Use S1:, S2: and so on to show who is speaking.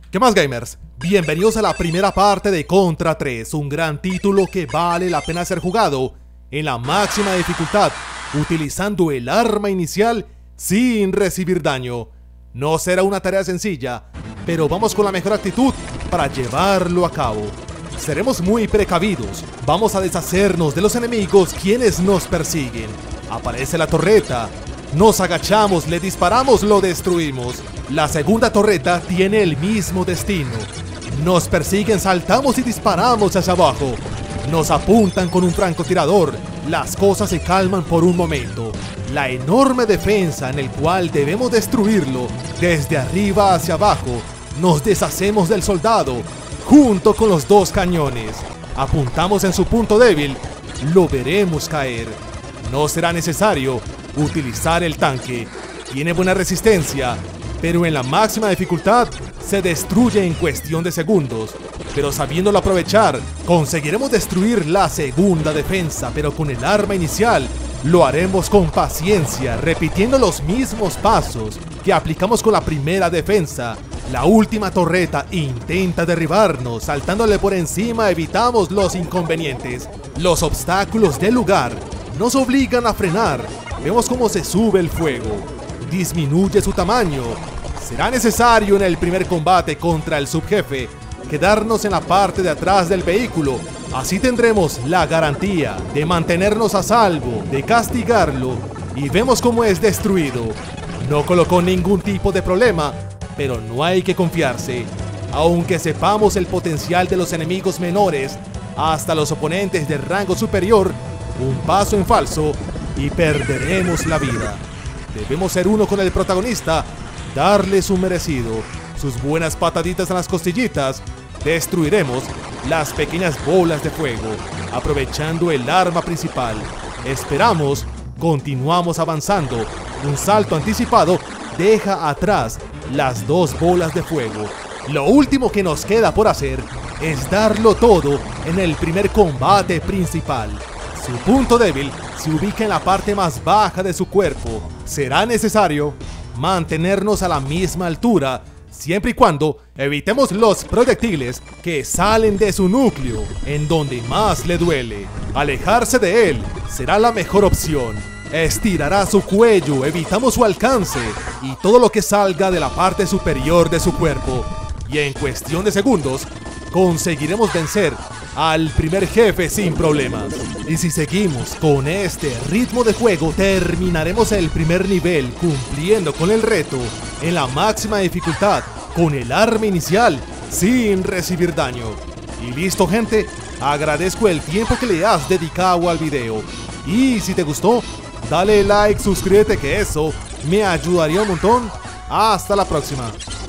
S1: ¿Qué más, gamers? Bienvenidos a la primera parte de Contra 3, un gran título que vale la pena ser jugado en la máxima dificultad, utilizando el arma inicial sin recibir daño. No será una tarea sencilla, pero vamos con la mejor actitud para llevarlo a cabo. Seremos muy precavidos, vamos a deshacernos de los enemigos quienes nos persiguen. Aparece la torreta, nos agachamos, le disparamos, lo destruimos. La segunda torreta tiene el mismo destino. Nos persiguen, saltamos y disparamos hacia abajo. Nos apuntan con un francotirador. Las cosas se calman por un momento. La enorme defensa en el cual debemos destruirlo desde arriba hacia abajo. Nos deshacemos del soldado junto con los dos cañones. Apuntamos en su punto débil. Lo veremos caer. No será necesario utilizar el tanque. Tiene buena resistencia, pero en la máxima dificultad se destruye en cuestión de segundos. Pero sabiéndolo aprovechar, conseguiremos destruir la segunda defensa, pero con el arma inicial lo haremos con paciencia, repitiendo los mismos pasos que aplicamos con la primera defensa. La última torreta intenta derribarnos, saltándole por encima evitamos los inconvenientes. Los obstáculos del lugar nos obligan a frenar. Vemos cómo se sube el fuego, disminuye su tamaño. Será necesario en el primer combate contra el subjefe quedarnos en la parte de atrás del vehículo. Así tendremos la garantía de mantenernos a salvo, de castigarlo, y vemos cómo es destruido. No colocó ningún tipo de problema, pero no hay que confiarse. Aunque sepamos el potencial de los enemigos menores, hasta los oponentes de rango superior, un paso en falso y perderemos la vida. Debemos ser uno con el protagonista, darle su merecido, sus buenas pataditas en las costillitas. Destruiremos las pequeñas bolas de fuego, aprovechando el arma principal. Esperamos, continuamos avanzando. Un salto anticipado deja atrás las dos bolas de fuego. Lo último que nos queda por hacer es darlo todo en el primer combate principal. Su punto débil se ubica en la parte más baja de su cuerpo. Será necesario mantenernos a la misma altura, siempre y cuando evitemos los proyectiles que salen de su núcleo, en donde más le duele. Alejarse de él será la mejor opción. Estirará su cuello, evitamos su alcance y todo lo que salga de la parte superior de su cuerpo. Y en cuestión de segundos, conseguiremos vencer al primer jefe sin problemas. Y si seguimos con este ritmo de juego, terminaremos el primer nivel cumpliendo con el reto en la máxima dificultad con el arma inicial sin recibir daño. Y listo, gente, agradezco el tiempo que le has dedicado al video. Y si te gustó, dale like, suscríbete, que eso me ayudaría un montón. Hasta la próxima.